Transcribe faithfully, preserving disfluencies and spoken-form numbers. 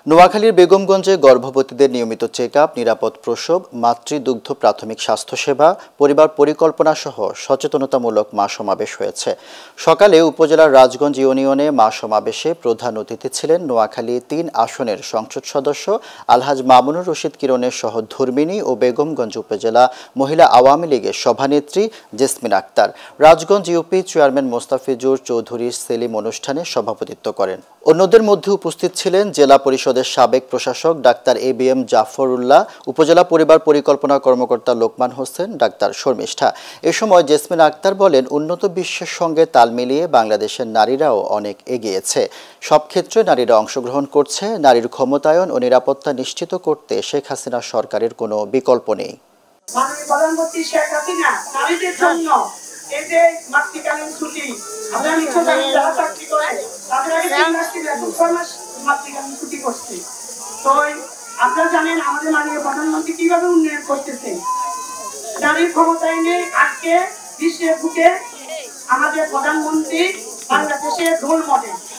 নোয়াখালীর বেগমগঞ্জে গর্ভবতীদের নিয়মিত check up, নিরাপদ প্রসব, মাতৃদুগ্ধ প্রাথমিক স্বাস্থ্যসেবা, পরিবার পরিকল্পনা সহ সচেতনতামূলক মা সমাবেশ হয়েছে। সকালে উপজেলার রাজগঞ্জ ইউনিয়নে মা সমাবেশে প্রধান অতিথি ছিলেন নোয়াখালী তিন আসনের সংসদ সদস্য আলহাজ মামুনুর রশিদ কিরণের সহধর্মিণী ও বেগমগঞ্জ উপজেলা মহিলা আওয়ামী লীগের সভানেত্রী জেসমিন আক্তার। রাজগঞ্জ ইউপি চেয়ারম্যান মোস্তাফিজুর চৌধুরী সেলিম অনুষ্ঠানে সভাপতিত্ব করেন। অন্যদের মধ্যে উপস্থিত ছিলেন জেলা পরিষদের সাবেক প্রশাসক doctor A B M Zafar Ullah, উপজেলা পরিবার পরিকল্পনা কর্মকর্তা লোকমান হোসেন, ডাক্তার শর্মিষ্ঠা। এ সময় জেসমিন আক্তার বলেন, উন্নত বিশ্বের সঙ্গে তাল মিলিয়ে বাংলাদেশের নারীরাও অনেক এগিয়েছে। সব ক্ষেত্রে নারীরা অংশগ্রহণ করছে। নারীর ক্ষমতায়ন ও নিরাপত্তা নিশ্চিত করতে শেখ হাসিনা সরকারের কোনো বিকল্প নেই। প্রধানমন্ত্রী শেখ হাসিনা নারীদের জন্য এই যে মাতৃকালীন ছুটি, আমরা নিশ্চয় যারা চাকরি করে তাদের আগে তিন মাস থেকে এখন ছয় মাস মাতৃকালীন ছুটি করছে। তো আপনারা জানেন আমাদের মাননীয় প্রধানমন্ত্রী কিভাবে উন্নয়ন করতেছে। নারীর ক্ষমতায়নে আজকে বিশ্বের বুকে আমাদের প্রধানমন্ত্রী বাংলাদেশের রোল মডেল।